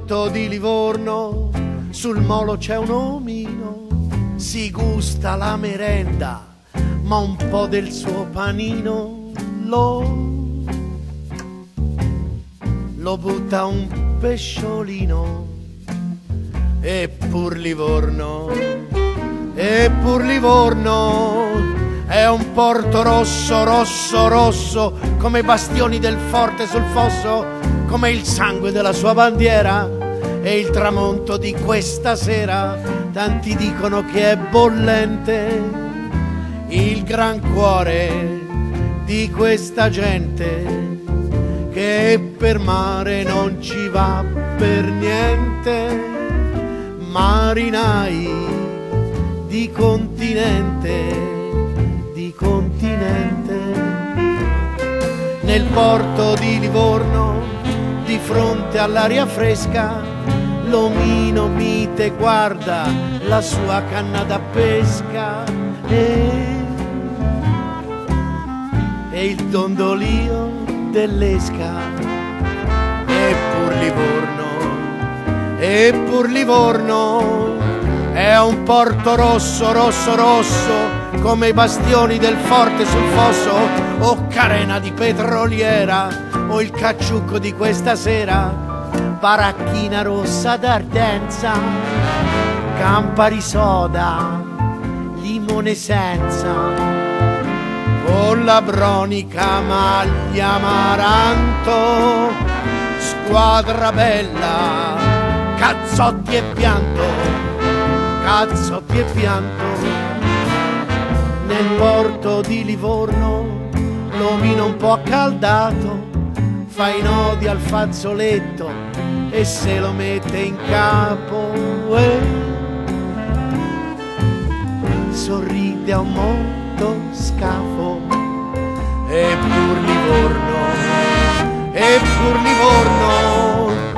porto di Livorno, sul molo c'è un omino, si gusta la merenda, ma un po' del suo panino lo butta un pesciolino. E pur Livorno è un porto rosso, rosso, rosso, come i bastioni del forte sul fosso, come il sangue della sua bandiera e il tramonto di questa sera. Tanti dicono che è bollente il gran cuore di questa gente, che per mare non ci va per niente. Marinai di continente, nel porto di Livorno, di fronte all'aria fresca, l'omino mite guarda la sua canna da pesca e il dondolio dell'esca. Eppur Livorno è un porto rosso, rosso, rosso, come i bastioni del forte sul fosso, o carena di petroliera, o il cacciucco di questa sera, baracchina rossa d'Ardenza, Campari soda, limone senza, con la bronica maglia amaranto, squadra bella, cazzotti e pianto, cazzotti e pianto. Nel porto di Livorno l'omino un po' accaldato fa i nodi al fazzoletto e se lo mette in capo e sorride a un motoscafo. Eppur Livorno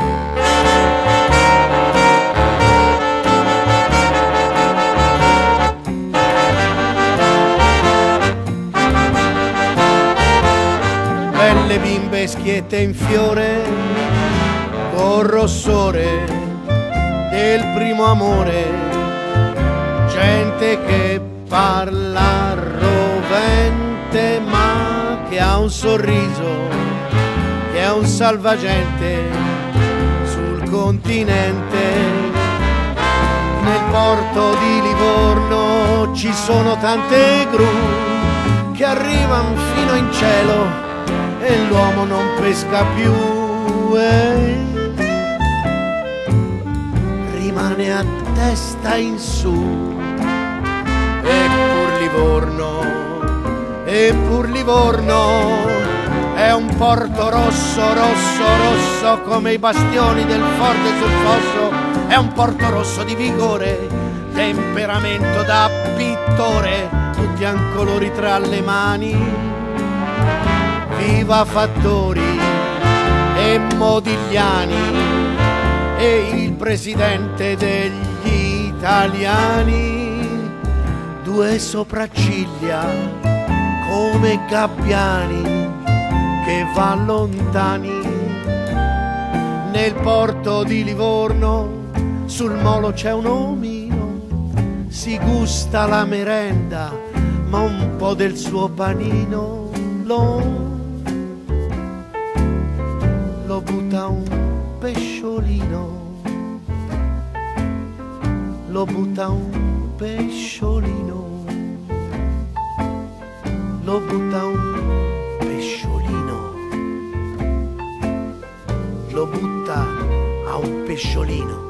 belle bimbe schiette in fiore, col rossore del primo amore, gente che parla rovente ma che ha un sorriso, che è un salvagente sul continente. Nel porto di Livorno ci sono tante gru che arrivano fino in cielo e l'uomo non pesca più e rimane a testa in su. Eppur Livorno è un porto rosso, rosso, rosso, come i bastioni del forte sul fosso, è un porto rosso di vigore, temperamento da pittore, tutti han colori tra le mani. Viva Fattori e Modigliani e il presidente degli italiani, due sopracciglia come gabbiani che van lontani. Nel porto di Livorno sul molo c'è un omino, si gusta la merenda ma un po' del suo panino lo butta un pesciolino, lo butta un pesciolino, lo butta un pesciolino, lo butta a un pesciolino.